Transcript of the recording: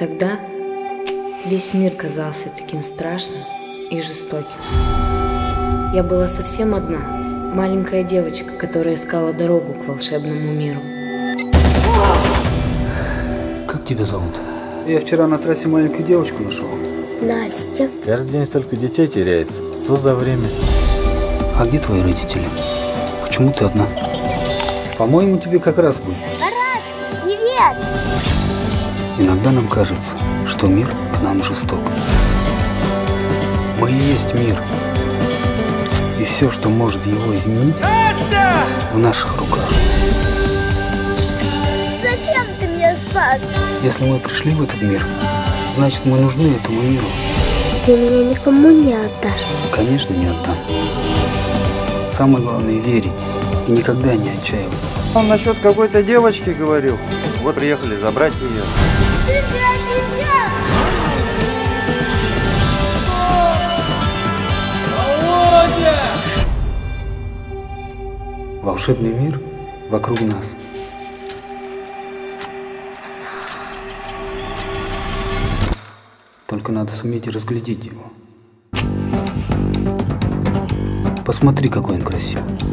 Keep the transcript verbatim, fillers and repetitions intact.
Тогда весь мир казался таким страшным и жестоким. Я была совсем одна, маленькая девочка, которая искала дорогу к волшебному миру. Как тебя зовут? Я вчера на трассе маленькую девочку нашел. Настя. Каждый день столько детей теряется. Что за время? А где твои родители? Почему ты одна? По-моему, тебе как раз будет. Барашки, привет! Иногда нам кажется, что мир к нам жесток. Мы и есть мир. И все, что может его изменить, Настя! В наших руках. Зачем ты меня спас? Если мы пришли в этот мир, значит, мы нужны этому миру. Ты меня никому не отдашь. Конечно, не отдам. Самое главное — верить и никогда не отчаиваться. Он насчет какой-то девочки говорил. Вот приехали забрать ее. Ты же обещал! Волшебный мир вокруг нас. Только надо суметь разглядеть его. Посмотри, какой он красивый.